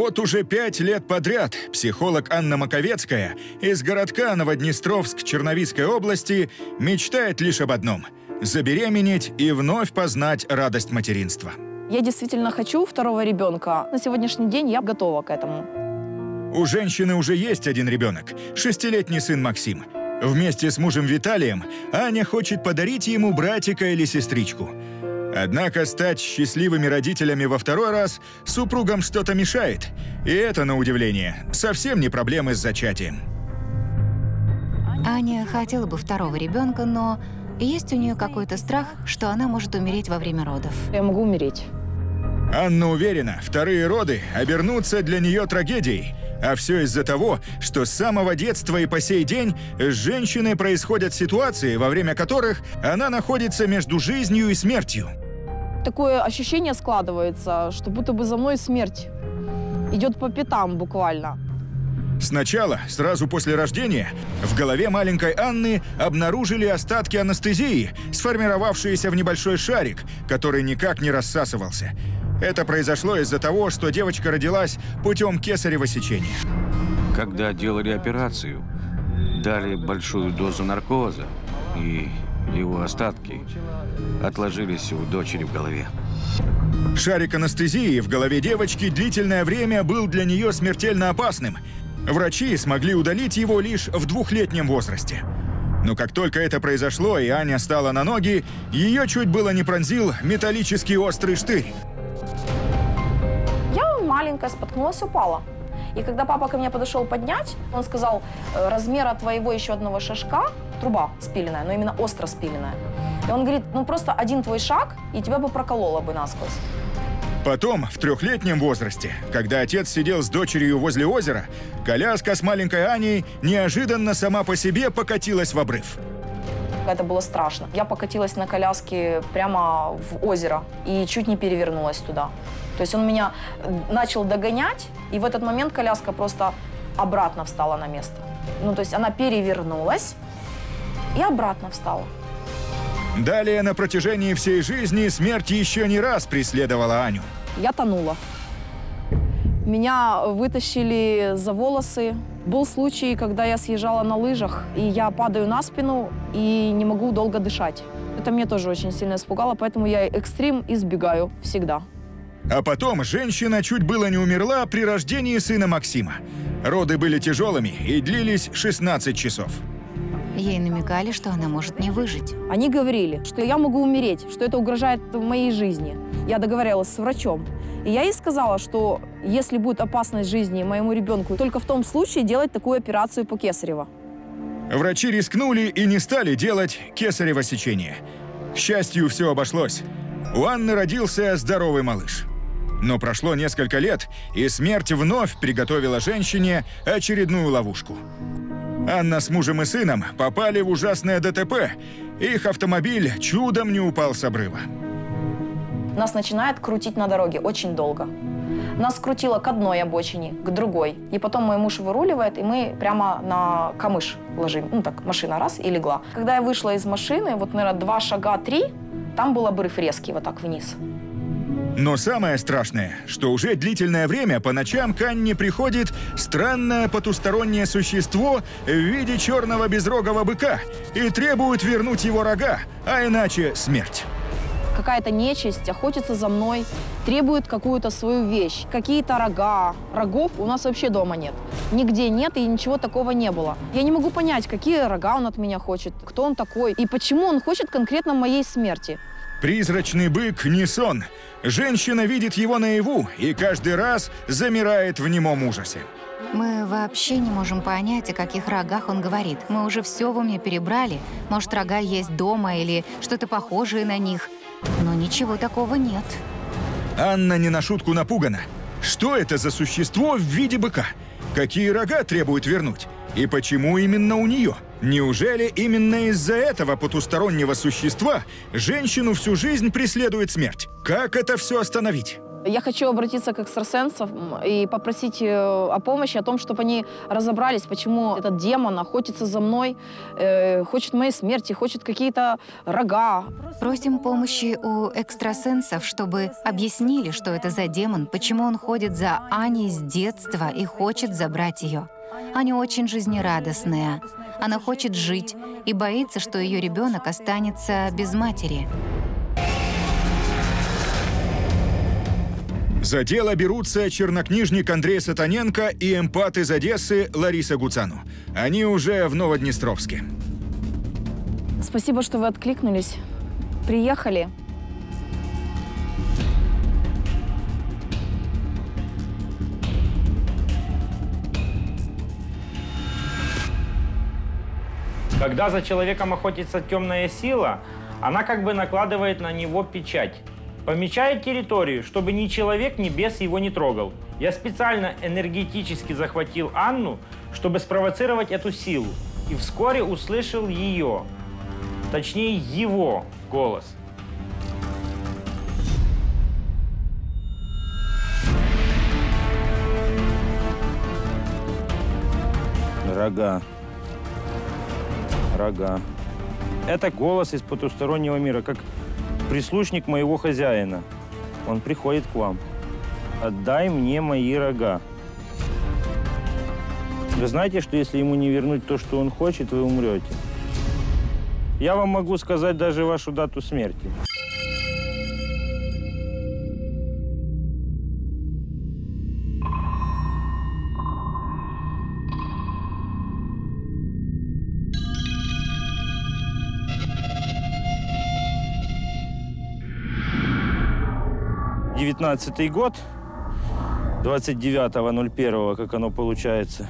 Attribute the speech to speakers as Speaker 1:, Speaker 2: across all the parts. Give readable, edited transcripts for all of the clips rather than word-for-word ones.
Speaker 1: Вот уже 5 лет подряд психолог Анна Маковецкая из городка Новоднестровск Черновицкой области мечтает лишь об одном – забеременеть и вновь познать радость материнства.
Speaker 2: Я действительно хочу второго ребенка. На сегодняшний день я готова к этому.
Speaker 1: У женщины уже есть один ребенок – 6-летний сын Максим. Вместе с мужем Виталием Аня хочет подарить ему братика или сестричку. Однако стать счастливыми родителями во второй раз супругам что-то мешает. И это, на удивление, совсем не проблемы с зачатием.
Speaker 3: Аня хотела бы второго ребенка, но есть у нее какой-то страх, что она может умереть во время родов.
Speaker 2: Я могу умереть.
Speaker 1: Анна уверена, вторые роды обернутся для нее трагедией. А все из-за того, что с самого детства и по сей день с женщиной происходят ситуации, во время которых она находится между жизнью и смертью.
Speaker 2: Такое ощущение складывается, что будто бы за мной смерть идет по пятам буквально.
Speaker 1: Сначала, сразу после рождения, в голове маленькой Анны обнаружили остатки анестезии, сформировавшиеся в небольшой шарик, который никак не рассасывался. Это произошло из-за того, что девочка родилась путем кесарево сечения.
Speaker 4: Когда делали операцию, дали большую дозу наркоза, и его остатки отложились у дочери в голове.
Speaker 1: Шарик анестезии в голове девочки длительное время был для нее смертельно опасным. Врачи смогли удалить его лишь в 2-летнем возрасте. Но как только это произошло, и Аня стала на ноги, ее чуть было не пронзил металлический острый штырь.
Speaker 2: Я маленькая, споткнулась, упала. И когда папа ко мне подошел поднять, он сказал, размера твоего еще одного шажка, труба спиленная, но именно остро спиленная. И он говорит, ну просто один твой шаг, и тебя бы прокололо бы насквозь.
Speaker 1: Потом, в 3-летнем возрасте, когда отец сидел с дочерью возле озера, коляска с маленькой Аней неожиданно сама по себе покатилась в обрыв.
Speaker 2: Это было страшно. Я покатилась на коляске прямо в озеро и чуть не перевернулась туда. То есть он меня начал догонять, и в этот момент коляска просто обратно встала на место. Ну, то есть она перевернулась и обратно встала.
Speaker 1: Далее на протяжении всей жизни смерть еще не раз преследовала Аню.
Speaker 2: Я тонула. Меня вытащили за волосы. Был случай, когда я съезжала на лыжах, и я падаю на спину и не могу долго дышать. Это меня тоже очень сильно испугало, поэтому я экстрим избегаю всегда.
Speaker 1: А потом женщина чуть было не умерла при рождении сына Максима. Роды были тяжелыми и длились 16 часов.
Speaker 3: Ей намекали, что она может не выжить.
Speaker 2: Они говорили, что я могу умереть, что это угрожает моей жизни. Я договаривалась с врачом. И я ей сказала, что если будет опасность жизни моему ребенку, только в том случае делать такую операцию по кесарево.
Speaker 1: Врачи рискнули и не стали делать кесарево сечение. К счастью, все обошлось. У Анны родился здоровый малыш. Но прошло несколько лет, и смерть вновь приготовила женщине очередную ловушку. Анна с мужем и сыном попали в ужасное ДТП. Их автомобиль чудом не упал с обрыва.
Speaker 2: Нас начинает крутить на дороге очень долго. Нас крутило к одной обочине, к другой. И потом мой муж выруливает, и мы прямо на камыш ложим. Ну так, машина раз и легла. Когда я вышла из машины, вот, наверное, 2 шага, 3, там был обрыв резкий вот так вниз.
Speaker 1: Но самое страшное, что уже длительное время по ночам к Анне приходит странное потустороннее существо в виде черного безрогого быка и требует вернуть его рога, а иначе смерть.
Speaker 2: Какая-то нечисть охотится за мной, требует какую-то свою вещь, какие-то рога. Рогов у нас вообще дома нет. Нигде нет и ничего такого не было. Я не могу понять, какие рога он от меня хочет, кто он такой и почему он хочет конкретно моей смерти.
Speaker 1: Призрачный бык не сон. Женщина видит его наяву и каждый раз замирает в немом ужасе.
Speaker 3: Мы вообще не можем понять, о каких рогах он говорит. Мы уже все в уме перебрали. Может, рога есть дома или что-то похожее на них. Но ничего такого нет.
Speaker 1: Анна не на шутку напугана. Что это за существо в виде быка? Какие рога требует вернуть? И почему именно у нее? Неужели именно из-за этого потустороннего существа женщину всю жизнь преследует смерть? Как это все остановить?
Speaker 2: Я хочу обратиться к экстрасенсам и попросить о помощи, о том, чтобы они разобрались, почему этот демон охотится за мной, хочет моей смерти, хочет какие-то рога.
Speaker 3: Просим помощи у экстрасенсов, чтобы объяснили, что это за демон, почему он ходит за Аней с детства и хочет забрать ее. Аня очень жизнерадостная. Она хочет жить и боится, что ее ребенок останется без матери.
Speaker 1: За дело берутся чернокнижник Андрей Сатаненко и эмпат из Одессы Лариса Гуцану. Они уже в Новоднестровске.
Speaker 2: Спасибо, что вы откликнулись. Приехали.
Speaker 5: Когда за человеком охотится темная сила, она как бы накладывает на него печать. Помечает территорию, чтобы ни человек, ни бес его не трогал. Я специально энергетически захватил Анну, чтобы спровоцировать эту силу. И вскоре услышал ее, точнее его голос. Рога. Рога. Это голос из потустороннего мира, как прислушник моего хозяина. Он приходит к вам. Отдай мне мои рога. Вы знаете, что если ему не вернуть то, что он хочет, вы умрете. Я вам могу сказать даже вашу дату смерти. Девятнадцатый год, 29.01, как оно получается,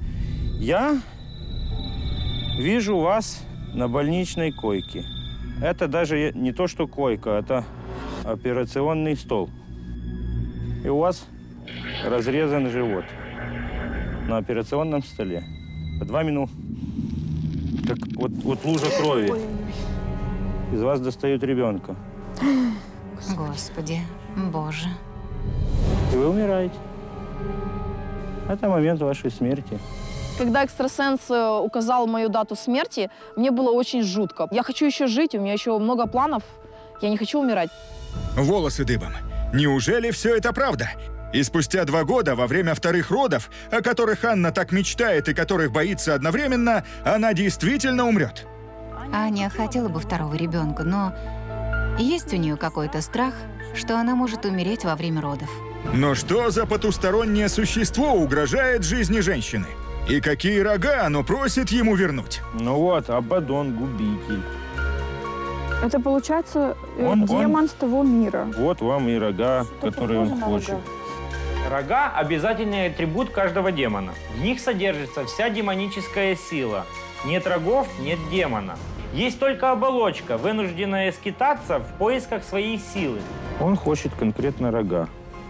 Speaker 5: я вижу вас на больничной койке. Это даже не то, что койка, это операционный стол. И у вас разрезан живот на операционном столе. Под вами, как вот лужа крови. Из вас достают ребенка.
Speaker 3: Господи, Боже.
Speaker 5: И вы умираете. Это момент вашей смерти.
Speaker 2: Когда экстрасенс указал мою дату смерти, мне было очень жутко. Я хочу еще жить, у меня еще много планов. Я не хочу умирать.
Speaker 1: Волосы дыбом. Неужели все это правда? И спустя 2 года, во время вторых родов, о которых Анна так мечтает и которых боится одновременно, она действительно умрет.
Speaker 3: Аня хотела бы второго ребенка, но есть у нее какой-то страх, что она может умереть во время родов.
Speaker 1: Но что за потустороннее существо угрожает жизни женщины? И какие рога оно просит ему вернуть?
Speaker 5: Ну вот, Абаддон, губитель.
Speaker 6: Это получается демон с того мира.
Speaker 5: Вот вам и рога, которые он хочет. Рога – обязательный атрибут каждого демона. В них содержится вся демоническая сила. Нет рогов – нет демона. Есть только оболочка, вынужденная скитаться в поисках своей силы. Он хочет конкретно рога.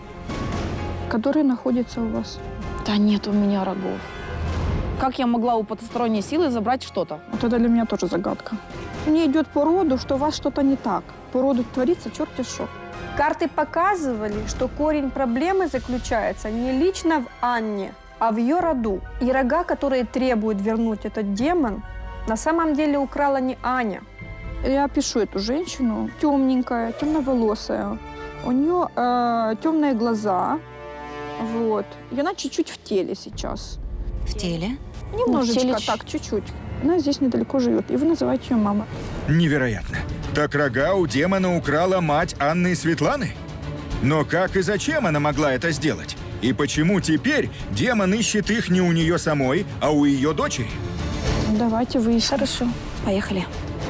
Speaker 6: Которые находятся у вас?
Speaker 2: Да нет у меня рогов. Как я могла у потусторонней силы забрать что-то?
Speaker 6: Вот это для меня тоже загадка. Мне идет по роду, что у вас что-то не так. По роду творится черти что.
Speaker 7: Карты показывали, что корень проблемы заключается не лично в Анне, а в ее роду. И рога, которые требуют вернуть этот демон, на самом деле украла не Аня.
Speaker 6: Я опишу эту женщину. Темненькая, темноволосая. У нее темные глаза. Вот. И она чуть-чуть в теле сейчас.
Speaker 3: В теле?
Speaker 6: Немножечко, так, чуть-чуть. Она здесь недалеко живет, и вы называете ее мама.
Speaker 1: Невероятно. Так рога у демона украла мать Анны и Светланы? Но как и зачем она могла это сделать? И почему теперь демон ищет их не у нее самой, а у ее дочери?
Speaker 6: Давайте выясним.
Speaker 2: Хорошо, поехали.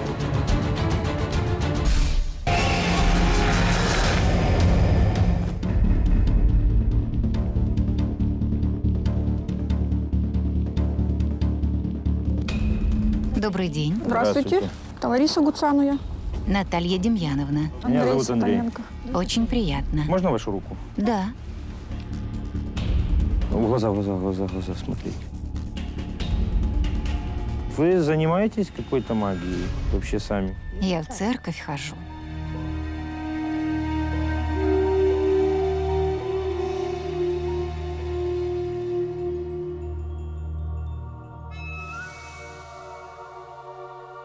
Speaker 3: Добрый день.
Speaker 6: Здравствуйте. Это Лариса Гуцану я.
Speaker 3: Наталья Демьяновна.
Speaker 5: Меня зовут Андрей.
Speaker 6: Сатаненко.
Speaker 3: Очень приятно.
Speaker 5: Можно вашу руку?
Speaker 3: Да.
Speaker 5: В глаза, смотрите. Вы занимаетесь какой-то магией вообще сами?
Speaker 3: Я в церковь хожу.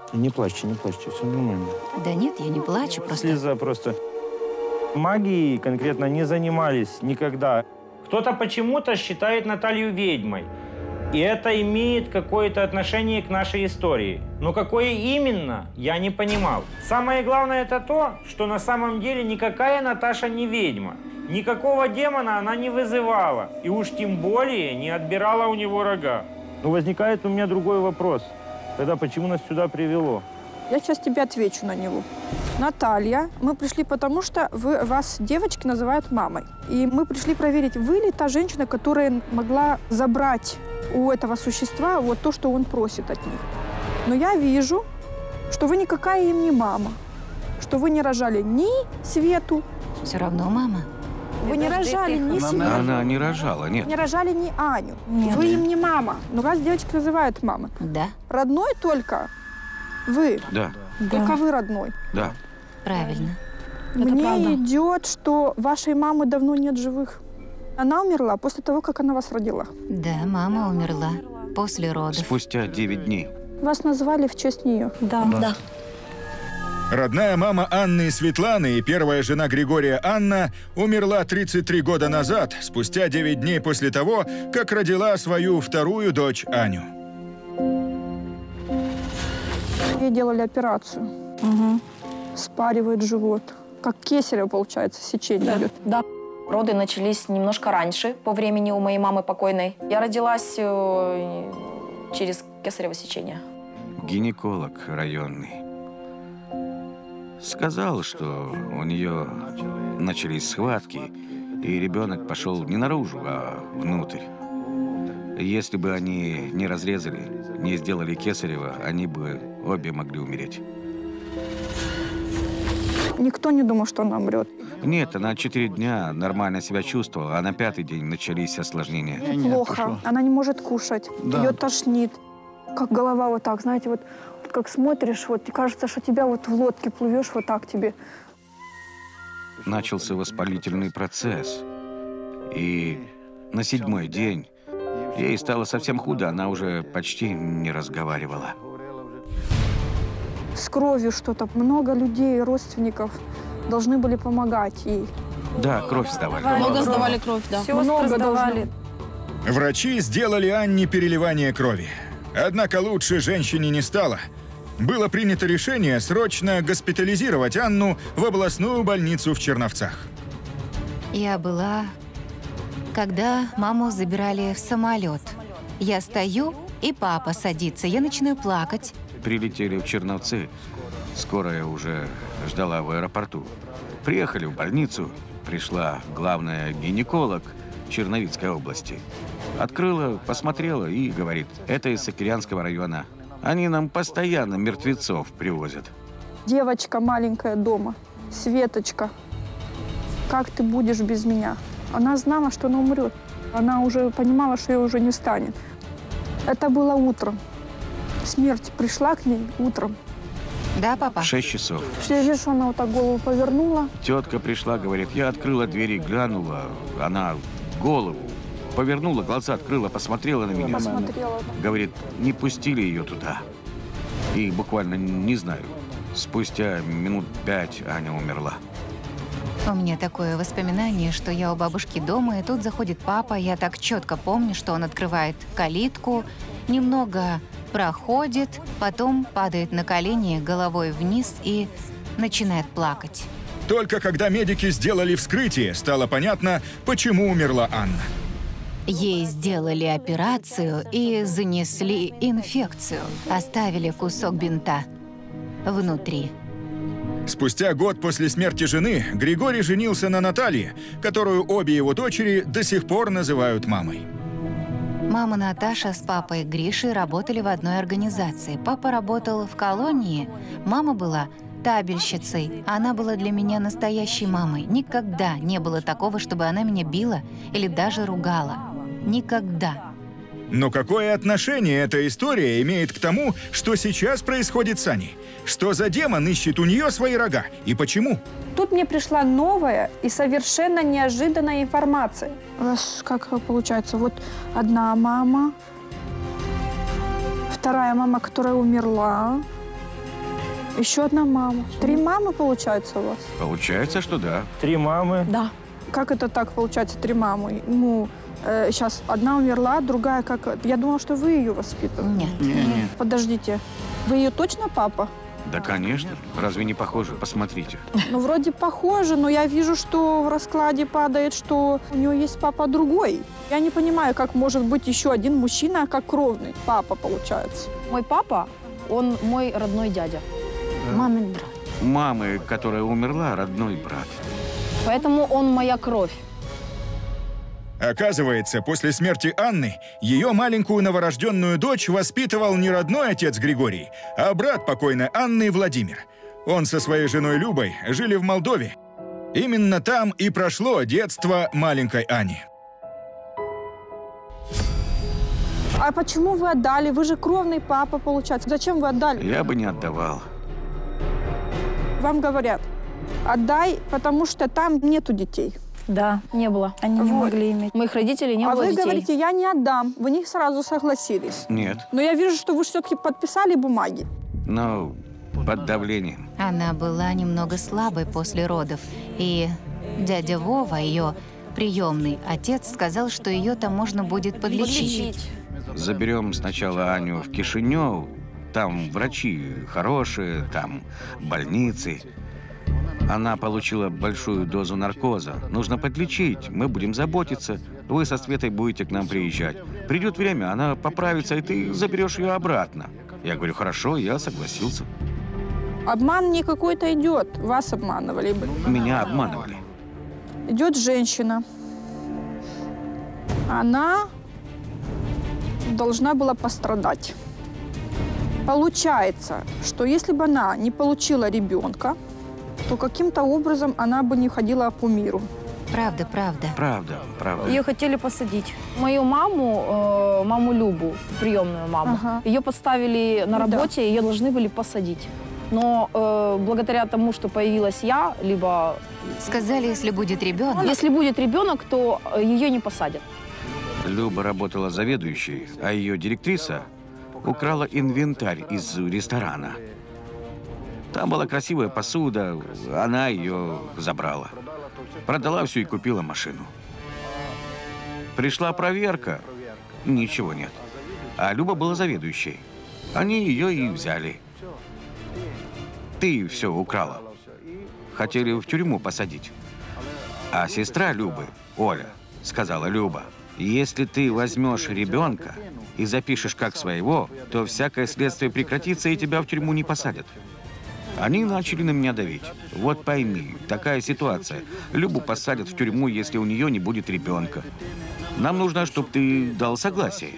Speaker 5: Не плачьте, все нормально.
Speaker 3: Да нет, я не плачу, просто...
Speaker 5: Слеза просто. Магией конкретно не занимались никогда. Кто-то почему-то считает Наталью ведьмой. И это имеет какое-то отношение к нашей истории. Но какое именно, я не понимал. Самое главное это то, что на самом деле никакая Наташа не ведьма. Никакого демона она не вызывала. И уж тем более не отбирала у него рога. Но возникает у меня другой вопрос. Тогда почему нас сюда привело?
Speaker 6: Я сейчас тебе отвечу на него. Наталья, мы пришли потому, что вас девочки называют мамой. И мы пришли проверить, вы ли та женщина, которая могла забрать у этого существа вот то, что он просит от них. Но я вижу, что вы никакая им не мама. Что вы не рожали ни Свету.
Speaker 3: Все равно мама.
Speaker 6: Вы не рожали ни Свету.
Speaker 4: Она не рожала, нет.
Speaker 6: Не рожали ни Аню.
Speaker 3: Нет.
Speaker 6: Вы им не мама. Но вас девочки называют мамой.
Speaker 3: Да,
Speaker 6: Родной только вы.
Speaker 4: Да,
Speaker 6: Только вы родной.
Speaker 4: да.
Speaker 3: правильно.
Speaker 6: Мне
Speaker 2: правда.
Speaker 6: идет, что вашей мамы давно нет живых. Она умерла после того, как она вас родила.
Speaker 3: Да, мама умерла после родов.
Speaker 4: Спустя 9 дней.
Speaker 6: Вас назвали в честь нее.
Speaker 2: Да.
Speaker 1: Родная мама Анны и Светланы и первая жена Григория Анна умерла 33 года назад, спустя 9 дней после того, как родила свою вторую дочь Аню.
Speaker 6: Ей делали операцию. Спаривает живот. Как кесарево, получается, сечение идет.
Speaker 2: Да. Роды начались немножко раньше, по времени у моей мамы покойной. Я родилась через кесарево сечение.
Speaker 4: Гинеколог районный сказал, что у нее начались схватки, и ребенок пошел не наружу, а внутрь. Если бы они не разрезали, не сделали кесарево, они бы обе могли умереть.
Speaker 6: Никто не думал, что она умрет.
Speaker 4: Нет, она 4 дня нормально себя чувствовала, а на 5-й день начались осложнения.
Speaker 6: Плохо. Она не может кушать. Ее тошнит. Как голова вот так, знаете, вот как смотришь, вот и кажется, что тебя вот в лодке плывешь, вот так тебе.
Speaker 4: Начался воспалительный процесс. И на 7-й день ей стало совсем худо, она уже почти не разговаривала.
Speaker 6: С кровью что-то. Много людей, родственников должны были помогать ей.
Speaker 4: Да, кровь сдавали.
Speaker 2: Много сдавали кровь, да.
Speaker 6: Много давали.
Speaker 1: Врачи сделали Анне переливание крови. Однако лучше женщине не стало. Было принято решение срочно госпитализировать Анну в областную больницу в Черновцах.
Speaker 3: Я была, когда маму забирали в самолет. Я стою, и папа садится. Я начинаю плакать.
Speaker 4: Прилетели в Черновцы. Скорая уже ждала в аэропорту. Приехали в больницу. Пришла главная гинеколог Черновицкой области. Открыла, посмотрела и говорит, это из Сокирянского района. Они нам постоянно мертвецов привозят.
Speaker 6: Девочка маленькая дома, Светочка, как ты будешь без меня? Она знала, что она умрет. Она уже понимала, что ее уже не станет. Это было утром. Смерть пришла к ней утром.
Speaker 3: Да, папа?
Speaker 4: 6 часов.
Speaker 6: Я вижу, что она вот так голову повернула.
Speaker 4: Тетка пришла, говорит, я открыла двери, глянула, она голову повернула, глаза открыла, посмотрела на меня.
Speaker 6: Посмотрела.
Speaker 4: Говорит, не пустили ее туда. И буквально, не знаю, спустя минут 5 Аня умерла.
Speaker 3: У меня такое воспоминание, что я у бабушки дома, и тут заходит папа. Я так четко помню, что он открывает калитку, немного проходит, потом падает на колени головой вниз и начинает плакать.
Speaker 1: Только когда медики сделали вскрытие, стало понятно, почему умерла Анна.
Speaker 3: Ей сделали операцию и занесли инфекцию. Оставили кусок бинта внутри.
Speaker 1: Спустя год после смерти жены Григорий женился на Наталье, которую обе его дочери до сих пор называют мамой.
Speaker 3: Мама Наташа с папой Гришей работали в одной организации. Папа работал в колонии, мама была табельщицей. Она была для меня настоящей мамой. Никогда не было такого, чтобы она меня била или даже ругала. Никогда.
Speaker 1: Но какое отношение эта история имеет к тому, что сейчас происходит с Аней? Что за демон ищет у нее свои рога? И почему?
Speaker 6: Тут мне пришла новая и совершенно неожиданная информация. У нас как получается, вот одна мама, вторая мама, которая умерла, Еще одна мама. 3 мамы, получается, у вас?
Speaker 4: Получается, что да.
Speaker 5: 3 мамы.
Speaker 2: Да.
Speaker 6: Как это так, получается, 3 мамы? Ну, сейчас одна умерла, другая как... Я думала, что вы ее воспитывали.
Speaker 3: Нет.
Speaker 6: Подождите, вы ее точно папа?
Speaker 4: Да, конечно. Разве не похоже? Посмотрите.
Speaker 6: Ну, вроде похоже, но я вижу, что в раскладе падает, что у нее есть папа другой. Я не понимаю, как может быть еще один мужчина, как кровный папа, получается.
Speaker 2: Мой папа, он мой родной дядя.
Speaker 3: Мамин брат.
Speaker 4: Мамы, которая умерла, родной брат.
Speaker 2: Поэтому он моя кровь.
Speaker 1: Оказывается, после смерти Анны ее маленькую новорожденную дочь воспитывал не родной отец Григорий, а брат покойной Анны Владимир. Он со своей женой Любой жили в Молдове. Именно там и прошло детство маленькой Ани.
Speaker 6: А почему вы отдали? Вы же кровный папа, получается. Зачем вы отдали?
Speaker 4: Я бы не отдавал.
Speaker 6: Вам говорят, отдай, потому что там нету детей.
Speaker 2: Да, не было.
Speaker 7: Они не
Speaker 6: Вот.
Speaker 7: могли иметь.
Speaker 2: Моих родителей не
Speaker 6: А
Speaker 2: было
Speaker 6: вы
Speaker 2: детей.
Speaker 6: говорите, я не отдам. Вы не сразу согласились.
Speaker 4: Нет.
Speaker 6: Но я вижу, что вы все-таки подписали бумаги.
Speaker 4: Но под давлением.
Speaker 3: Она была немного слабой после родов, и дядя Вова, ее приемный отец, сказал, что ее там можно будет подлечить.
Speaker 4: Заберем сначала Аню в Кишинев. Там врачи хорошие, там больницы. Она получила большую дозу наркоза. Нужно подлечить, мы будем заботиться. Вы со Светой будете к нам приезжать. Придет время, она поправится, и ты заберешь ее обратно. Я говорю, хорошо, я согласился.
Speaker 6: Обман не какой-то идет. Вас обманывали бы.
Speaker 4: Меня обманывали.
Speaker 6: Идет женщина. Она должна была пострадать. Получается, что если бы она не получила ребенка, то каким-то образом она бы не ходила по миру.
Speaker 3: Правда, правда.
Speaker 4: Правда, правда.
Speaker 7: Ее хотели посадить.
Speaker 2: Мою маму, маму Любу, приемную маму,
Speaker 6: Ага.
Speaker 2: ее подставили на работе, ее должны были посадить. Но благодаря тому, что появилась я, либо
Speaker 3: Сказали, если будет ребенок,
Speaker 2: если будет ребенок, то ее не посадят.
Speaker 4: Люба работала заведующей, а ее директриса украла инвентарь из ресторана. Там была красивая посуда, она ее забрала. Продала все и купила машину. Пришла проверка, ничего нет. А Люба была заведующей. Они ее и взяли. Ты все украла. Хотели в тюрьму посадить. А сестра Любы, Оля, сказала: Люба, если ты возьмешь ребенка и запишешь как своего, то всякое следствие прекратится, и тебя в тюрьму не посадят. Они начали на меня давить. Вот пойми, такая ситуация. Любу посадят в тюрьму, если у нее не будет ребенка. Нам нужно, чтобы ты дал согласие.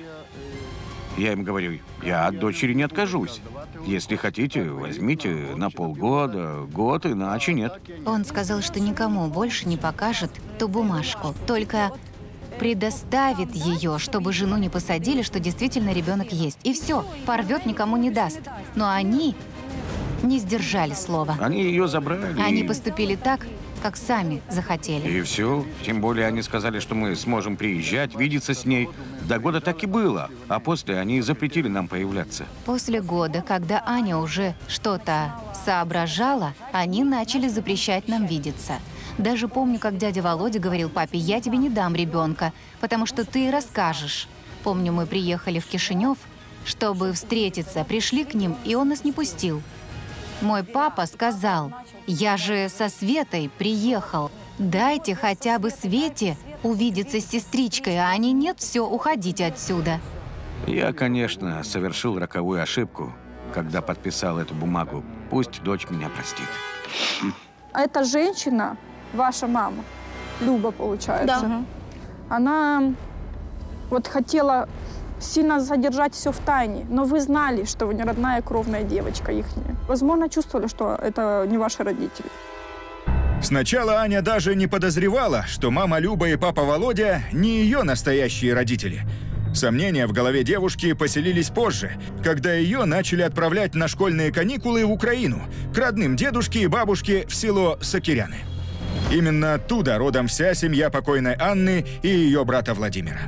Speaker 4: Я им говорю, я от дочери не откажусь. Если хотите, возьмите на полгода, год, иначе нет.
Speaker 3: он сказал, что никому больше не покажет ту бумажку, только предоставит ее, чтобы жену не посадили, что действительно ребенок есть. И все, порвет, никому не даст. Но они не сдержали слова.
Speaker 4: Они ее забрали.
Speaker 3: Они
Speaker 4: и-
Speaker 3: поступили так, как сами захотели.
Speaker 4: И все. Тем более они сказали, что мы сможем приезжать, видеться с ней. До года так и было. А после они запретили нам появляться.
Speaker 3: После года, когда Аня уже что-то соображала, они начали запрещать нам видеться. Даже помню, как дядя Володя говорил папе: я тебе не дам ребенка, потому что ты расскажешь. Помню, мы приехали в Кишинев, чтобы встретиться, пришли к ним, и он нас не пустил. Мой папа сказал: я же со Светой приехал, дайте хотя бы Свете увидеться с сестричкой, а они нет, все, уходите отсюда.
Speaker 4: Я, конечно, совершил роковую ошибку, когда подписал эту бумагу. Пусть дочь меня простит.
Speaker 6: А эта женщина, ваша мама, Люба, получается,
Speaker 2: Да.
Speaker 6: она вот хотела сильно задержать все в тайне, но вы знали, что вы не родная кровная девочка ихняя. Возможно, чувствовали, что это не ваши родители.
Speaker 1: Сначала Аня даже не подозревала, что мама Люба и папа Володя не ее настоящие родители. Сомнения в голове девушки поселились позже, когда ее начали отправлять на школьные каникулы в Украину, к родным дедушке и бабушке в село Сокиряны. Именно оттуда родом вся семья покойной Анны и ее брата Владимира.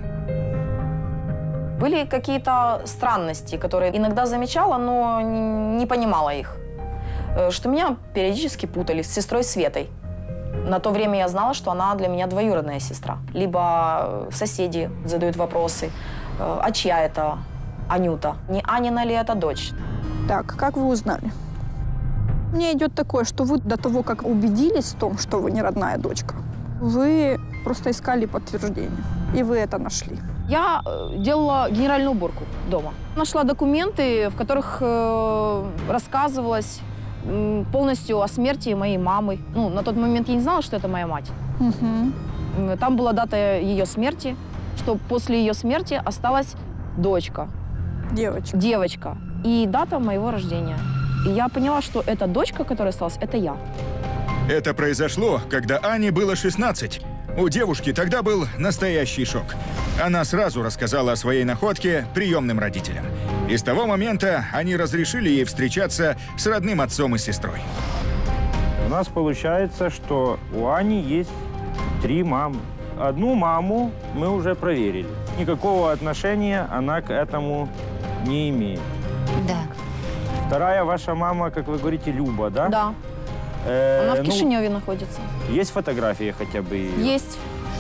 Speaker 2: Были какие-то странности, которые иногда замечала, но не понимала их. что меня периодически путали с сестрой Светой. На то время я знала, что она для меня двоюродная сестра. Либо соседи задают вопросы, а чья это Анюта? Не Анина ли это дочь?
Speaker 6: Так, как вы узнали? Мне идет такое, что вы до того, как убедились в том, что вы не родная дочка, вы просто искали подтверждение, и вы это нашли.
Speaker 2: Я делала генеральную уборку дома. Нашла документы, в которых рассказывалось полностью о смерти моей мамы. Ну, на тот момент я не знала, что это моя мать.
Speaker 6: Угу.
Speaker 2: Там была дата ее смерти, что после ее смерти осталась дочка.
Speaker 6: Девочка.
Speaker 2: Девочка. И дата моего рождения. И я поняла, что эта дочка, которая осталась, это я.
Speaker 1: Это произошло, когда Ане было 16. У девушки тогда был настоящий шок. Она сразу рассказала о своей находке приемным родителям. И с того момента они разрешили ей встречаться с родным отцом и сестрой.
Speaker 5: У нас получается, что у Ани есть 3 мамы. Одну маму мы уже проверили. Никакого отношения она к этому не имеет.
Speaker 3: Да.
Speaker 5: Вторая ваша мама, как вы говорите, Люба, да?
Speaker 2: Да. Она в Кишиневе находится.
Speaker 5: Есть фотографии хотя бы ее?
Speaker 2: Есть.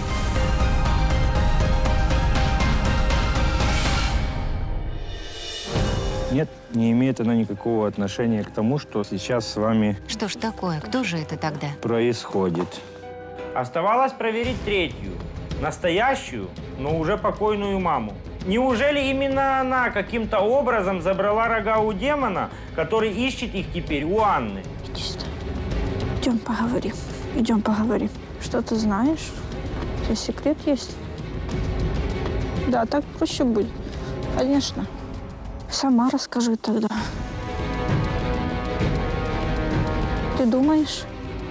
Speaker 5: Нет, не имеет она никакого отношения к тому, что сейчас с вами
Speaker 3: Что ж такое? Кто же это тогда?
Speaker 5: происходит. Оставалось проверить 3-ю, настоящую, но уже покойную маму. Неужели именно она каким-то образом забрала рога у демона, который ищет их теперь у Анны?
Speaker 6: Иди сюда. Идем поговорим. Идем поговорим. Что ты знаешь? У тебя секрет есть? Да, так проще будет. Конечно. Сама расскажи тогда. Ты думаешь?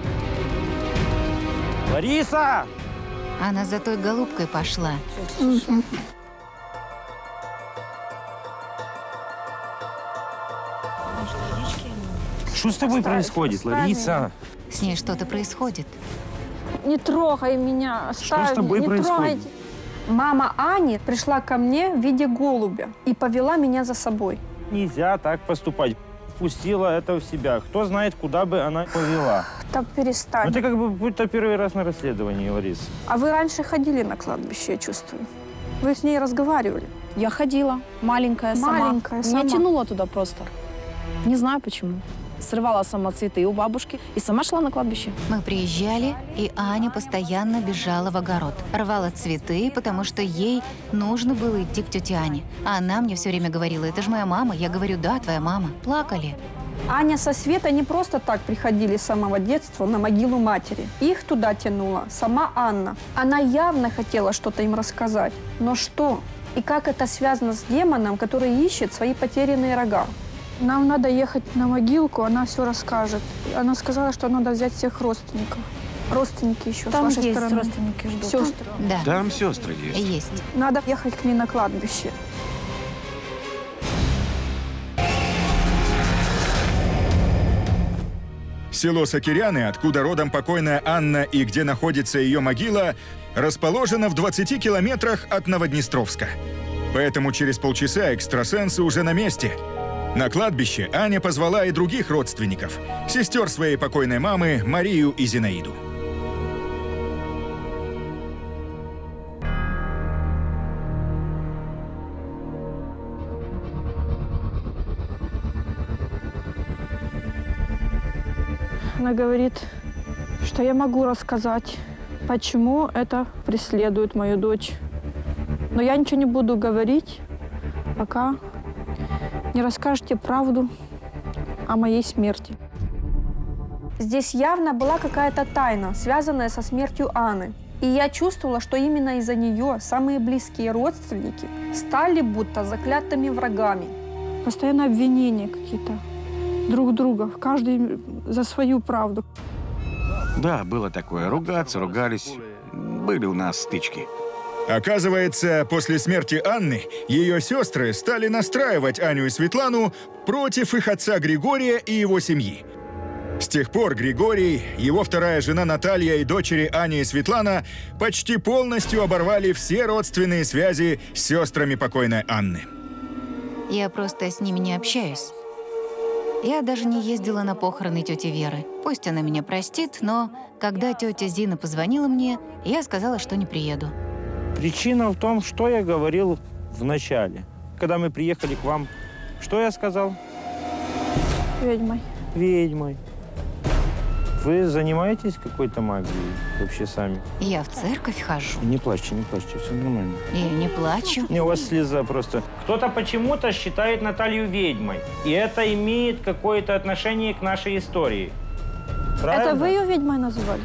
Speaker 5: Лариса!
Speaker 3: Она за той голубкой пошла.
Speaker 5: Что с тобой происходит, Лариса?
Speaker 3: С ней что-то происходит.
Speaker 6: Не трогай меня, оставь.
Speaker 5: Что с тобой
Speaker 6: не
Speaker 5: происходит?
Speaker 6: трогайте.
Speaker 7: Мама Ани пришла ко мне в виде голубя и повела меня за собой.
Speaker 5: Нельзя так поступать. Впустила это в себя. Кто знает, куда бы она повела.
Speaker 6: Так перестань.
Speaker 5: Это как бы будто первый раз на расследовании, Лариса.
Speaker 6: А вы раньше ходили на кладбище, я чувствую. Вы с ней разговаривали.
Speaker 2: Я ходила, маленькая сама.
Speaker 6: Маленькая сама.
Speaker 2: Меня тянуло туда просто. Не знаю почему. Срывала сама цветы у бабушки и сама шла на кладбище.
Speaker 3: Мы приезжали, и Аня постоянно бежала в огород. Рвала цветы, потому что ей нужно было идти к тете Ане. А она мне все время говорила: это же моя мама. Я говорю: да, твоя мама. Плакали.
Speaker 7: Аня со Светой не просто так приходили с самого детства на могилу матери. Их туда тянула сама Анна. Она явно хотела что-то им рассказать. Но что? И как это связано с демоном, который ищет свои потерянные рога?
Speaker 6: Нам надо ехать на могилку, она все расскажет. Она сказала, что надо взять всех родственников. Родственники еще
Speaker 2: Там
Speaker 6: с вашей
Speaker 2: есть
Speaker 6: стороны.
Speaker 2: родственники ждут.
Speaker 6: Сестры.
Speaker 3: Да,
Speaker 4: Там сестры есть.
Speaker 3: есть.
Speaker 6: Надо ехать к ней на кладбище.
Speaker 1: Село Сокиряны, откуда родом покойная Анна и где находится ее могила, расположено в 20 километрах от Новоднестровска. Поэтому через полчаса экстрасенсы уже на месте. На кладбище Аня позвала и других родственников, сестер своей покойной мамы Марию и Зинаиду.
Speaker 6: Она говорит, что я могу рассказать, почему это преследует мою дочь. Но я ничего не буду говорить, пока не расскажете правду о моей смерти.
Speaker 7: Здесь явно была какая-то тайна, связанная со смертью Анны. И я чувствовала, что именно из-за нее самые близкие родственники стали будто заклятыми врагами.
Speaker 6: Постоянно обвинения какие-то друг друга, каждый за свою правду.
Speaker 4: Да, было такое. Ругаться, ругались. Были у нас стычки.
Speaker 1: Оказывается, после смерти Анны ее сестры стали настраивать Аню и Светлану против их отца Григория и его семьи. С тех пор Григорий, его вторая жена Наталья и дочери Аня и Светлана почти полностью оборвали все родственные связи с сестрами покойной Анны.
Speaker 3: Я просто с ними не общаюсь. Я даже не ездила на похороны тети Веры. Пусть она меня простит, но когда тетя Зина позвонила мне, я сказала, что не приеду.
Speaker 5: Причина в том, что я говорил в начале. Когда мы приехали к вам, что я сказал?
Speaker 6: Ведьмой.
Speaker 5: Ведьмой. Вы занимаетесь какой-то магией вообще сами?
Speaker 3: Я в церковь хожу.
Speaker 5: Не плачьте, все нормально.
Speaker 3: Я не плачу.
Speaker 5: Не, у вас слеза просто. Кто-то почему-то считает Наталью ведьмой. И это имеет какое-то отношение к нашей истории. Правильно?
Speaker 6: Это вы ее ведьмой называли?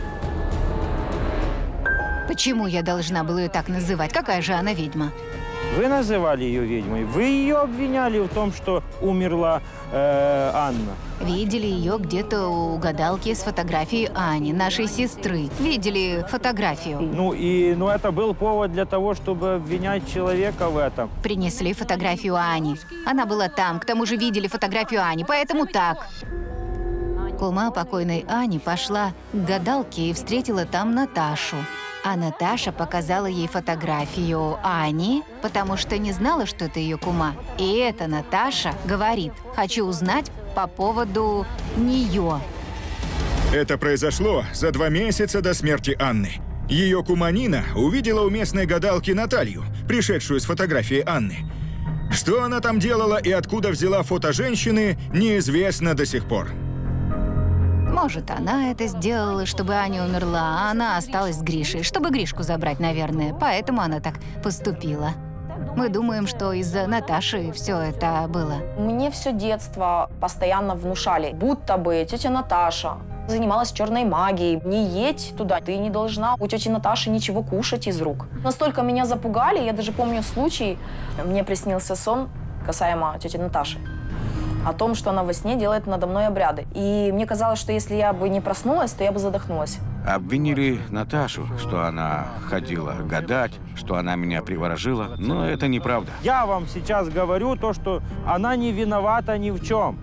Speaker 3: Почему я должна была ее так называть? Какая же она ведьма?
Speaker 5: Вы называли ее ведьмой. Вы ее обвиняли в том, что умерла Анна.
Speaker 3: Видели ее где-то у гадалки с фотографией Ани, нашей сестры. Видели фотографию.
Speaker 5: Ну, это был повод для того, чтобы обвинять человека в этом.
Speaker 3: Принесли фотографию Ани. Она была там, к тому же видели фотографию Ани, поэтому так. Кума покойной Ани пошла к гадалке и встретила там Наташу. А Наташа показала ей фотографию Ани, потому что не знала, что это ее кума. И эта Наташа говорит: «Хочу узнать по поводу нее».
Speaker 1: Это произошло за 2 месяца до смерти Анны. Ее кума Нина увидела у местной гадалки Наталью, пришедшую с фотографией Анны. Что она там делала и откуда взяла фото женщины, неизвестно до сих пор.
Speaker 3: Может, она это сделала, чтобы Аня умерла, а она осталась с Гришей, чтобы Гришку забрать, наверное. Поэтому она так поступила. Мы думаем, что из-за Наташи все это было.
Speaker 2: Мне все детство постоянно внушали, будто бы тетя Наташа занималась черной магией. Не едь туда, ты не должна у тети Наташи ничего кушать из рук. Настолько меня запугали, я даже помню случай, мне приснился сон касаемо тети Наташи, о том, что она во сне делает надо мной обряды. И мне казалось, что если я бы не проснулась, то я бы задохнулась.
Speaker 4: Обвинили Наташу, что она ходила гадать, что она меня приворожила, но это неправда.
Speaker 5: Я вам сейчас говорю то, что она не виновата ни в чем.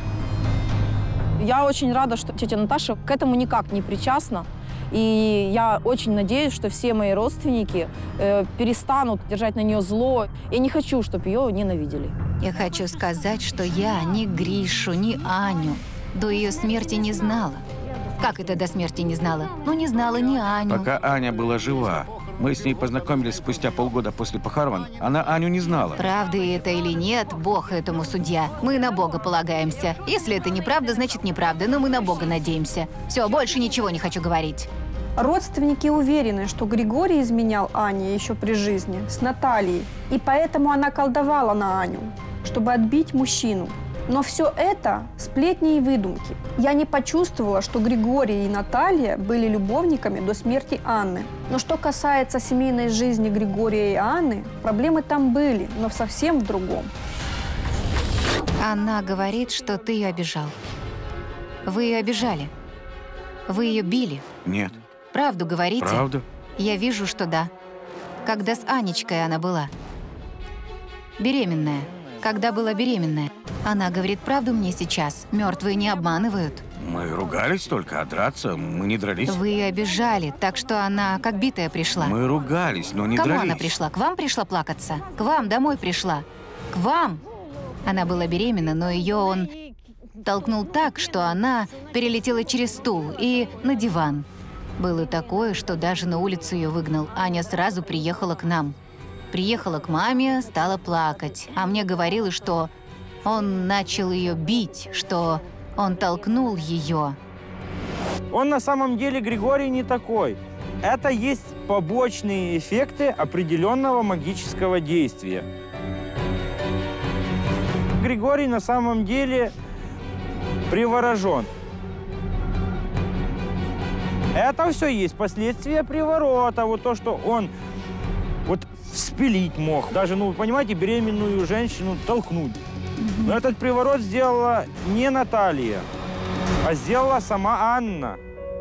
Speaker 2: Я очень рада, что тетя Наташа к этому никак не причастна. И я очень надеюсь, что все мои родственники перестанут держать на нее зло. Я не хочу, чтобы ее ненавидели.
Speaker 3: Я хочу сказать, что я ни Гришу, ни Аню до ее смерти не знала. Как это до смерти не знала? Ну, не знала ни Аню.
Speaker 4: Пока Аня была жива, мы с ней познакомились спустя полгода после похорон. Она Аню не знала.
Speaker 3: Правда это или нет, Бог этому судья. Мы на Бога полагаемся. Если это неправда, значит неправда, но мы на Бога надеемся. Все, больше ничего не хочу говорить.
Speaker 7: Родственники уверены, что Григорий изменял Ане еще при жизни с Натальей, и поэтому она колдовала на Аню, чтобы отбить мужчину. Но все это сплетни и выдумки. Я не почувствовала, что Григорий и Наталья были любовниками до смерти Анны. Но что касается семейной жизни Григория и Анны, проблемы там были, но совсем в другом.
Speaker 3: Она говорит, что ты ее обижал. Вы ее обижали. Вы ее били.
Speaker 4: Нет.
Speaker 3: Правду говорите?
Speaker 4: Правда?
Speaker 3: Я вижу, что да. Когда с Анечкой она была. Беременная. Когда была беременная. Она говорит правду мне сейчас. Мертвые не обманывают.
Speaker 4: Мы ругались только, а драться мы не дрались.
Speaker 3: Вы ее обижали, так что она как битая пришла.
Speaker 4: Мы ругались, но не
Speaker 3: К кому
Speaker 4: дрались.
Speaker 3: она пришла? К вам пришла плакаться? К вам домой пришла? К вам? Она была беременна, но ее он толкнул так, что она перелетела через стул и на диван. Было такое, что даже на улицу ее выгнал. Аня сразу приехала к нам. Приехала к маме, стала плакать. А мне говорила, что он начал ее бить, что он толкнул ее.
Speaker 5: Он на самом деле, Григорий, не такой. Это есть побочные эффекты определенного магического действия. Григорий на самом деле приворожен. Это все есть последствия приворота. Вот то, что он вот спилить мог. Даже, ну, вы понимаете, беременную женщину толкнуть. Но этот приворот сделала не Наталья, а сделала сама Анна.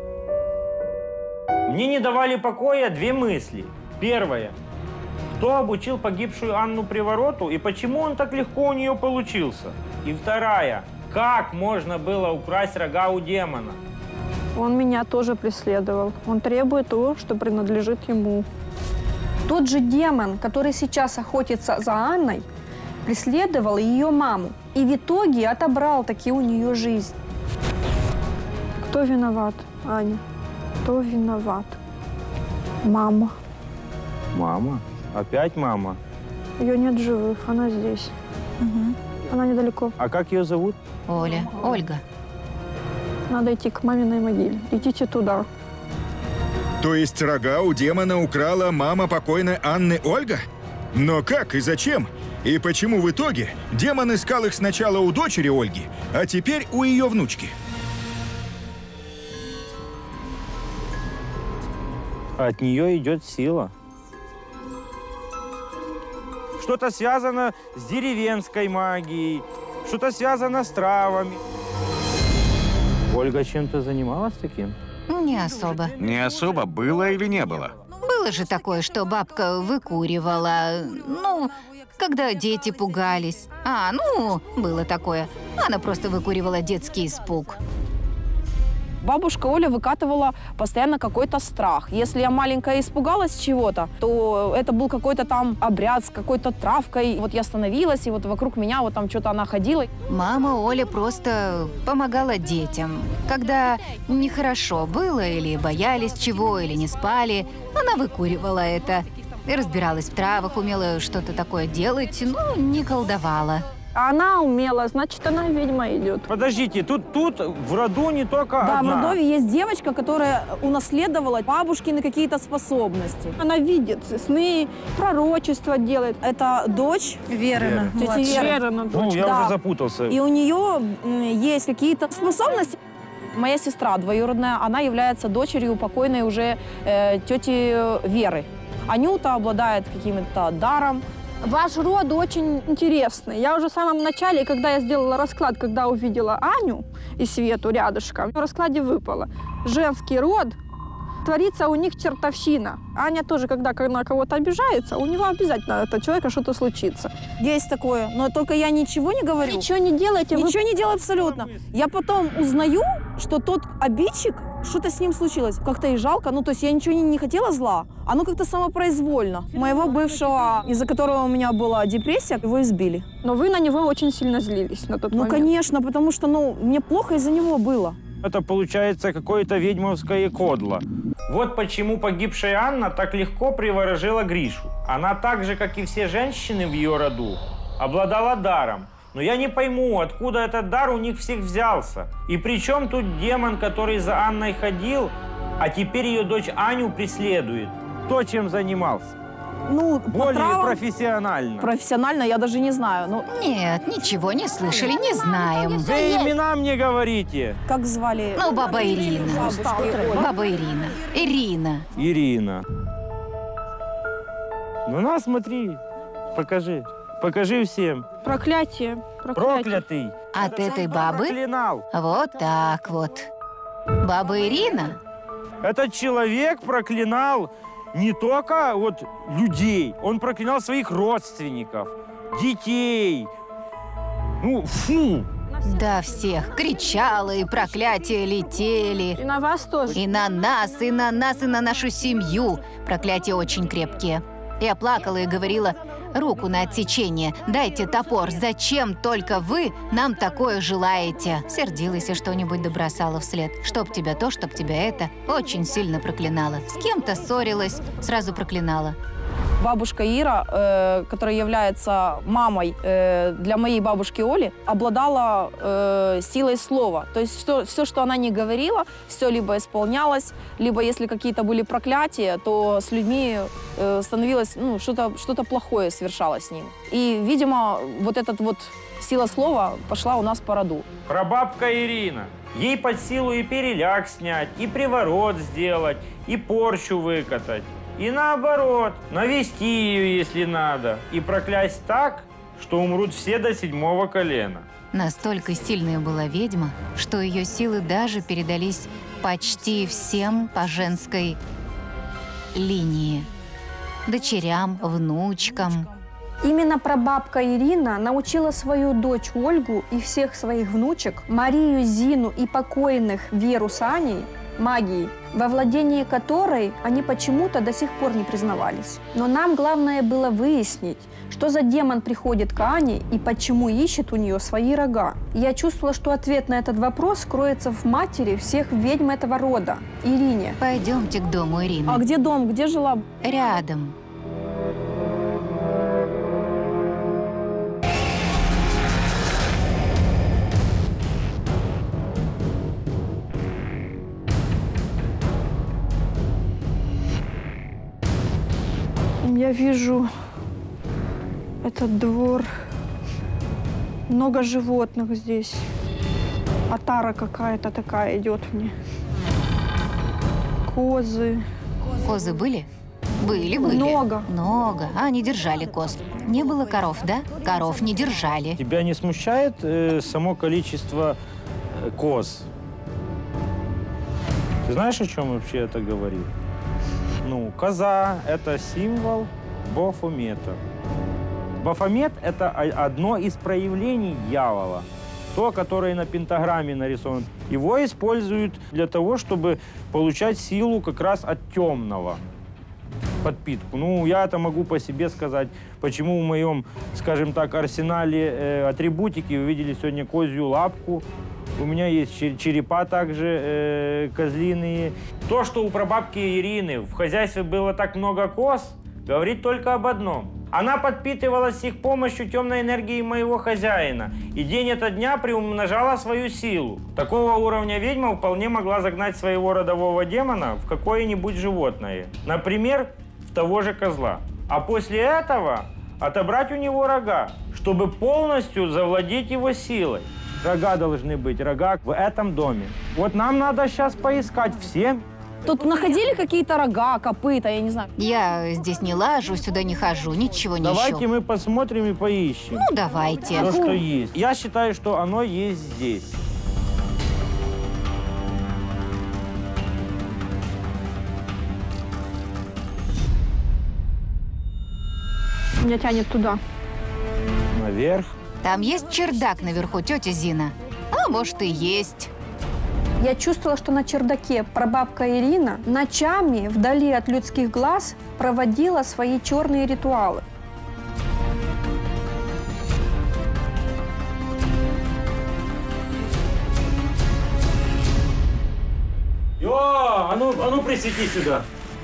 Speaker 5: Мне не давали покоя 2 мысли. Первая. Кто обучил погибшую Анну привороту и почему он так легко у нее получился? И вторая. Как можно было украсть рога у демона?
Speaker 6: Он меня тоже преследовал. Он требует то, что принадлежит ему.
Speaker 7: Тот же демон, который сейчас охотится за Анной, преследовал ее маму. И в итоге отобрал таки у нее жизнь.
Speaker 6: Кто виноват, Аня? Кто виноват? Мама.
Speaker 5: Мама? Опять мама?
Speaker 6: Ее нет живых, она здесь. Она недалеко.
Speaker 5: А как ее зовут?
Speaker 3: Оля, Ольга.
Speaker 6: Надо идти к маминой могиле. Идите туда.
Speaker 1: То есть рога у демона украла мама покойной Анны Ольга? Но как и зачем? И почему в итоге демон искал их сначала у дочери Ольги, а теперь у ее внучки?
Speaker 5: От нее идет сила. Что-то связано с деревенской магией, что-то связано с травами. Ольга чем-то занималась таким?
Speaker 3: Не особо.
Speaker 4: Не особо было или не было?
Speaker 3: Было же такое, что бабка выкуривала, ну, когда дети пугались. Было такое. Она просто выкуривала детский испуг.
Speaker 2: Бабушка Оля выкатывала постоянно какой-то страх. Если я маленькая испугалась чего-то, то это был какой-то там обряд с какой-то травкой. Вот я становилась, и вот вокруг меня вот там что-то она ходила.
Speaker 3: Мама Оля просто помогала детям. Когда нехорошо было, или боялись чего, или не спали, она выкуривала это. И разбиралась в травах, умела что-то такое делать, но не колдовала.
Speaker 6: А она умела, значит, она ведьма идет.
Speaker 5: Подождите, тут в роду не только
Speaker 2: Да,
Speaker 5: одна.
Speaker 2: в родове есть девочка, которая унаследовала бабушкины какие-то способности.
Speaker 6: Она видит сны, пророчество делает.
Speaker 2: Это дочь
Speaker 4: Вера.
Speaker 2: тети Веры.
Speaker 6: Вера,
Speaker 5: Ну, я
Speaker 2: Да.
Speaker 5: уже запутался.
Speaker 2: И у нее есть какие-то способности. Моя сестра двоюродная, она является дочерью покойной уже тети Веры. Анюта обладает каким-то даром.
Speaker 6: Ваш род очень интересный. Я уже в самом начале, когда я сделала расклад, когда увидела Аню и Свету рядышком, в раскладе выпало. Женский род, творится у них чертовщина. Аня тоже, когда на кого-то обижается, у него обязательно от человека что-то случится.
Speaker 2: Есть такое, но только я ничего не говорю.
Speaker 6: Ничего не делайте.
Speaker 2: Ничего не делаю абсолютно. Я потом узнаю, что тот обидчик, что-то с ним случилось. Как-то и жалко. Ну, то есть я ничего не хотела зла. Оно как-то самопроизвольно. Моего бывшего, из-за которого у меня была депрессия, его избили.
Speaker 6: Но вы на него очень сильно злились на тот момент.
Speaker 2: Ну, конечно, потому что, мне плохо из-за него было.
Speaker 5: Это получается какое-то ведьмовское кодло. Вот почему погибшая Анна так легко приворожила Гришу. Она так же, как и все женщины в ее роду, обладала даром. Но я не пойму, откуда этот дар у них всех взялся. И при чем тут демон, который за Анной ходил, а теперь ее дочь Аню преследует? Кто чем занимался?
Speaker 2: Ну, по
Speaker 5: Более
Speaker 2: травам,
Speaker 5: профессионально.
Speaker 2: профессионально я даже не знаю. Ну,
Speaker 3: Нет, ничего не слышали, не знаем.
Speaker 5: Вы имена мне говорите.
Speaker 2: как звали?
Speaker 3: Ну, баба Ирина.
Speaker 2: Бабушки Оли.
Speaker 3: Баба Ирина. Ирина.
Speaker 5: Ирина. Ну на, смотри, покажи. Покажи всем.
Speaker 6: Проклятие.
Speaker 5: Проклятый.
Speaker 3: От этой бабы?
Speaker 5: Проклинал.
Speaker 3: Вот так вот. Баба Ирина?
Speaker 5: Этот человек проклинал не только вот людей, он проклинал своих родственников, детей. Ну, фу!
Speaker 3: Да, всех. Кричала, и проклятия летели.
Speaker 6: И на вас тоже.
Speaker 3: И на нас, и на нас, и на нашу семью. Проклятия очень крепкие. Я плакала и говорила: руку на отсечение, дайте топор, зачем только вы нам такое желаете? Сердилась и что-нибудь добросала вслед. Чтоб тебя то, чтоб тебя это. Очень сильно проклинала. С кем-то ссорилась, сразу проклинала.
Speaker 2: Бабушка Ира, которая является мамой для моей бабушки Оли, обладала силой слова. То есть все, что она не говорила, все либо исполнялось, либо если какие-то были проклятия, то с людьми становилось, что-то плохое совершалось с ними. И, видимо, вот эта вот сила слова пошла у нас по роду.
Speaker 5: Прабабка Ирина. Ей под силу и переляк снять, и приворот сделать, и порчу выкатать. И наоборот, навести ее, если надо, и проклясть так, что умрут все до 7-го колена.
Speaker 3: Настолько сильная была ведьма, что ее силы даже передались почти всем по женской линии. Дочерям, внучкам.
Speaker 7: Именно прабабка Ирина научила свою дочь Ольгу и всех своих внучек, Марию, Зину и покойных Веру с Аней, магии, во владении которой они почему-то до сих пор не признавались. Но нам главное было выяснить, что за демон приходит к Ане и почему ищет у нее свои рога. Я чувствовала, что ответ на этот вопрос кроется в матери всех ведьм этого рода, Ирине.
Speaker 3: Пойдемте к дому Ирины.
Speaker 6: А где дом? Где жила?
Speaker 3: Рядом.
Speaker 6: Я вижу этот двор. Много животных здесь. Отара какая-то такая идет мне. Козы.
Speaker 3: Козы были? Были.
Speaker 6: Много.
Speaker 3: Много. А они держали коз. Не было коров, да? Коров не держали.
Speaker 5: Тебя не смущает само количество коз? Ты знаешь, о чем вообще это говорит? Ну, коза – это символ Бафомета. Бафомет – это одно из проявлений дьявола. То, которое на пентаграмме нарисовано. Его используют для того, чтобы получать силу как раз от темного. Подпитку. Ну, я это могу по себе сказать. Почему в моем, скажем так, арсенале атрибутики вы видели сегодня козью лапку. У меня есть черепа также козлиные. То, что у прабабки Ирины в хозяйстве было так много коз, говорит только об одном. Она подпитывалась их помощью темной энергии моего хозяина. И день ото дня приумножала свою силу. Такого уровня ведьма вполне могла загнать своего родового демона в какое-нибудь животное. Например, в того же козла. А после этого отобрать у него рога, чтобы полностью завладеть его силой. Рога должны быть, рога в этом доме. Вот нам надо сейчас поискать всем.
Speaker 8: Тут находили какие-то рога, копыта, я не знаю.
Speaker 3: Я здесь не лажу, сюда не хожу, ничего не
Speaker 5: Давайте
Speaker 3: ищу.
Speaker 5: мы посмотрим и поищем.
Speaker 3: Ну, давайте.
Speaker 5: То, что есть. Я считаю, что оно есть здесь.
Speaker 6: Меня тянет туда.
Speaker 5: Наверх.
Speaker 3: Там есть чердак наверху, тетя Зина? А может и есть.
Speaker 7: Я чувствовала, что на чердаке прабабка Ирина ночами вдали от людских глаз проводила свои черные ритуалы.
Speaker 5: А ну присвети сюда.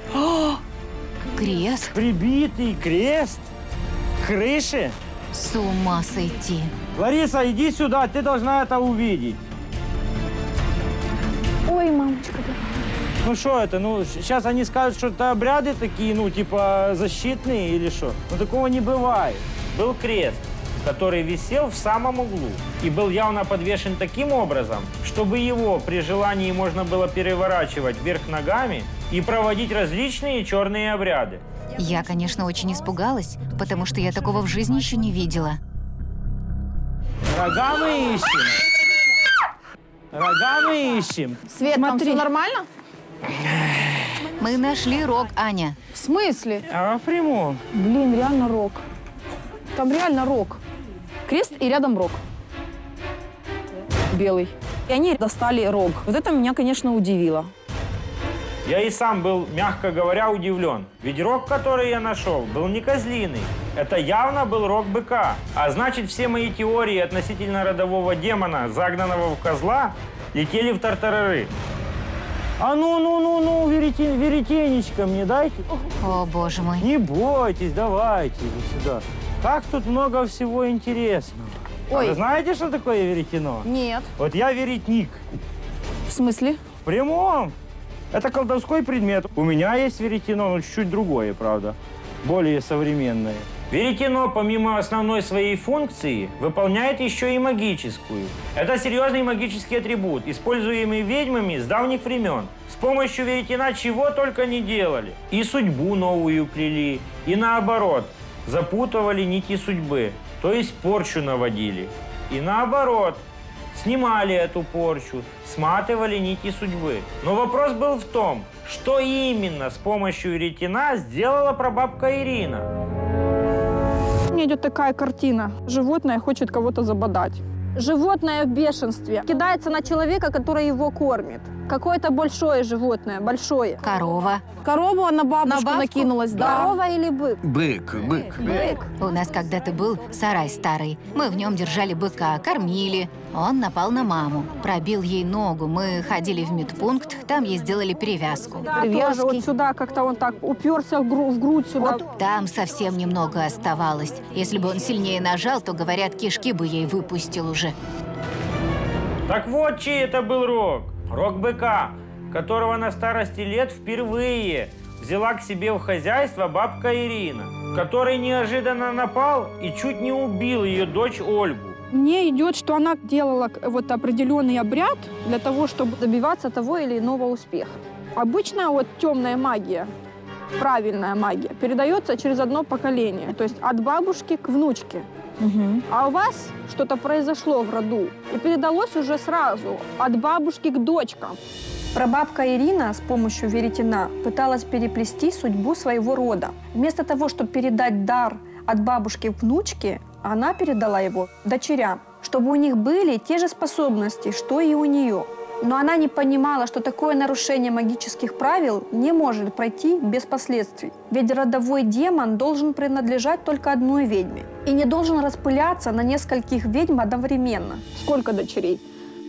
Speaker 3: Крест.
Speaker 5: Прибитый крест к крыше.
Speaker 3: С ума сойти.
Speaker 5: Лариса, иди сюда, ты должна это увидеть.
Speaker 6: Ой, мамочка.
Speaker 5: Ну что это? Ну, сейчас они скажут, что это обряды такие, ну, типа, защитные или что. Но такого не бывает. Был крест, который висел в самом углу и был явно подвешен таким образом, чтобы его при желании можно было переворачивать вверх ногами и проводить различные черные обряды.
Speaker 3: Я, конечно, очень испугалась, потому что я такого в жизни еще не видела.
Speaker 5: Рога мы ищем. Рога мы ищем.
Speaker 8: Свет, там все нормально?
Speaker 3: Мы нашли рог, Аня.
Speaker 8: В смысле?
Speaker 5: А в прямом.
Speaker 8: Блин, реально рог. Там реально рог. Крест и рядом рог. Белый. И они достали рог. Вот это меня, конечно, удивило.
Speaker 5: Я и сам был, мягко говоря, удивлен. Ведь рог, который я нашел, был не козлиный. Это явно был рог быка. А значит, все мои теории относительно родового демона, загнанного в козла, летели в тартарары. А ну, веретенечко мне дайте.
Speaker 3: О, боже мой.
Speaker 5: Не бойтесь, давайте вот сюда. Как тут много всего интересного.
Speaker 8: Ой.
Speaker 5: А вы знаете, что такое веретено?
Speaker 8: Нет.
Speaker 5: Вот я веретник.
Speaker 8: В смысле?
Speaker 5: В прямом. Это колдовской предмет. У меня есть веретено, но чуть-чуть другое, правда. Более современное. Веретено, помимо основной своей функции, выполняет еще и магическую. Это серьезный магический атрибут, используемый ведьмами с давних времен. С помощью веретена чего только не делали. И судьбу новую плели, и наоборот, запутывали нити судьбы, то есть порчу наводили. И наоборот, снимали эту порчу, сматывали нити судьбы. Но вопрос был в том, что именно с помощью веретена сделала прабабка Ирина.
Speaker 6: Мне идет такая картина. Животное хочет кого-то забодать.
Speaker 7: Животное в бешенстве кидается на человека, который его кормит. Какое-то большое животное, большое.
Speaker 3: Корова.
Speaker 8: Корова на бабушку накинулась, да.
Speaker 7: Корова или бык?
Speaker 4: Бык.
Speaker 3: У нас когда-то был сарай старый. Мы в нем держали быка, кормили. Он напал на маму, пробил ей ногу. Мы ходили в медпункт, там ей сделали перевязку.
Speaker 7: Да, тоже вот сюда как-то он так уперся в грудь сюда.
Speaker 3: Вот там совсем немного оставалось. Если бы он сильнее нажал, то, говорят, кишки бы ей выпустил уже.
Speaker 5: Так вот, чей это был рог? Рог быка, которого на старости лет впервые взяла к себе в хозяйство бабка Ирина, который неожиданно напал и чуть не убил ее дочь Ольгу.
Speaker 6: Мне идет, что она делала вот определенный обряд для того, чтобы добиваться того или иного успеха. Обычно вот темная магия, правильная магия, передается через одно поколение, то есть от бабушки к внучке. А у вас что-то произошло в роду и передалось уже сразу от бабушки к дочкам.
Speaker 7: Прабабка Ирина с помощью веретена пыталась переплести судьбу своего рода. Вместо того, чтобы передать дар от бабушки к внучке, она передала его дочерям, чтобы у них были те же способности, что и у нее. Но она не понимала, что такое нарушение магических правил не может пройти без последствий. Ведь родовой демон должен принадлежать только одной ведьме и не должен распыляться на нескольких ведьм одновременно.
Speaker 6: Сколько дочерей?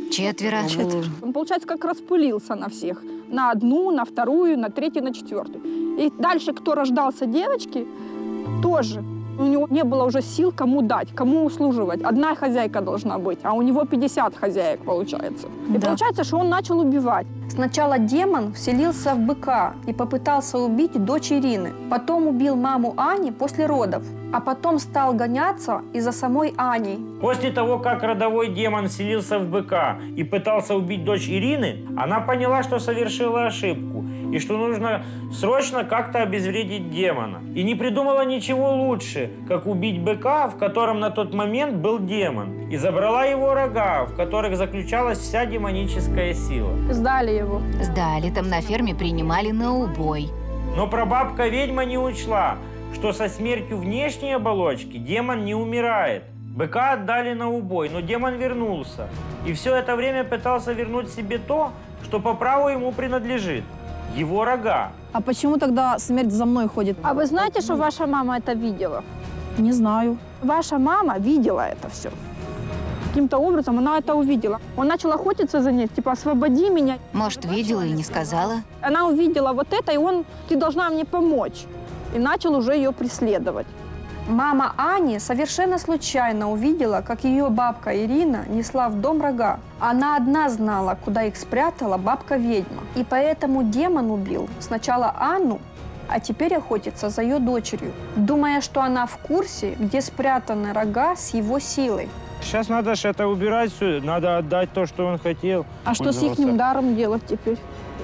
Speaker 3: 4.
Speaker 6: Он, получается, как распылился на всех. На одну, на вторую, на третью, на четвертую. И дальше, кто рождался девочки, тоже. У него не было уже сил кому дать, кому услуживать. Одна хозяйка должна быть, а у него 50 хозяек получается. И получается, что он начал убивать.
Speaker 7: Сначала демон вселился в быка и попытался убить дочь Ирины. Потом убил маму Ани после родов. А потом стал гоняться и за самой Аней.
Speaker 5: После того, как родовой демон вселился в быка и пытался убить дочь Ирины, она поняла, что совершила ошибку и что нужно срочно как-то обезвредить демона. И не придумала ничего лучше, как убить быка, в котором на тот момент был демон, и забрала его рога, в которых заключалась вся демоническая сила.
Speaker 6: Сдали его.
Speaker 3: Сдали, там на ферме принимали на убой.
Speaker 5: Но прабабка-ведьма не учла, что со смертью внешней оболочки демон не умирает. Быка отдали на убой, но демон вернулся. И все это время пытался вернуть себе то, что по праву ему принадлежит. Его рога.
Speaker 8: А почему тогда смерть за мной ходит?
Speaker 6: А вы знаете, что ваша мама это видела?
Speaker 8: Не знаю.
Speaker 6: Ваша мама видела это все. Каким-то образом она это увидела. Он начал охотиться за ней, типа, освободи меня.
Speaker 3: Может, видела и не сказала?
Speaker 6: Она увидела вот это, и он, ты должна мне помочь. И начал уже ее преследовать.
Speaker 7: Мама Ани совершенно случайно увидела, как ее бабка Ирина несла в дом рога. Она одна знала, куда их спрятала бабка-ведьма. И поэтому демон убил сначала Анну, а теперь охотится за ее дочерью, думая, что она в курсе, где спрятаны рога с его силой.
Speaker 5: Сейчас надо же это убирать все, надо отдать то, что он хотел.
Speaker 6: А что с ихним даром делать теперь?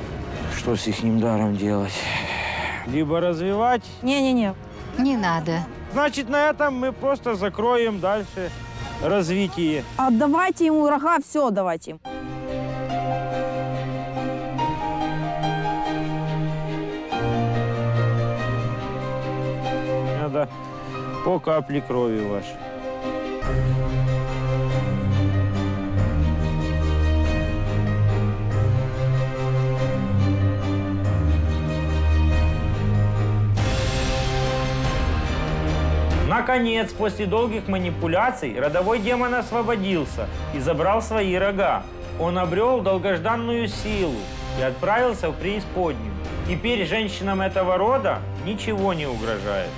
Speaker 5: Что с ихним даром делать? Либо развивать.
Speaker 8: Не-не-не.
Speaker 3: Не надо.
Speaker 5: Значит, на этом мы просто закроем дальше развитие.
Speaker 8: Отдавайте ему рога, все давайте им.
Speaker 5: Надо по капле крови вашей. Наконец, после долгих манипуляций, родовой демон освободился и забрал свои рога. Он обрел долгожданную силу и отправился в преисподнюю. Теперь женщинам этого рода ничего не угрожает.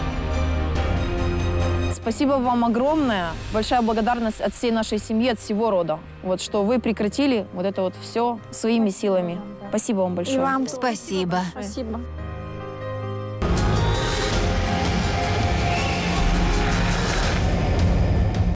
Speaker 8: Спасибо вам огромное. Большая благодарность от всей нашей семьи, от всего рода. Вот что вы прекратили вот это вот все своими силами. Спасибо вам большое.
Speaker 6: И вам
Speaker 3: Спасибо.
Speaker 6: спасибо.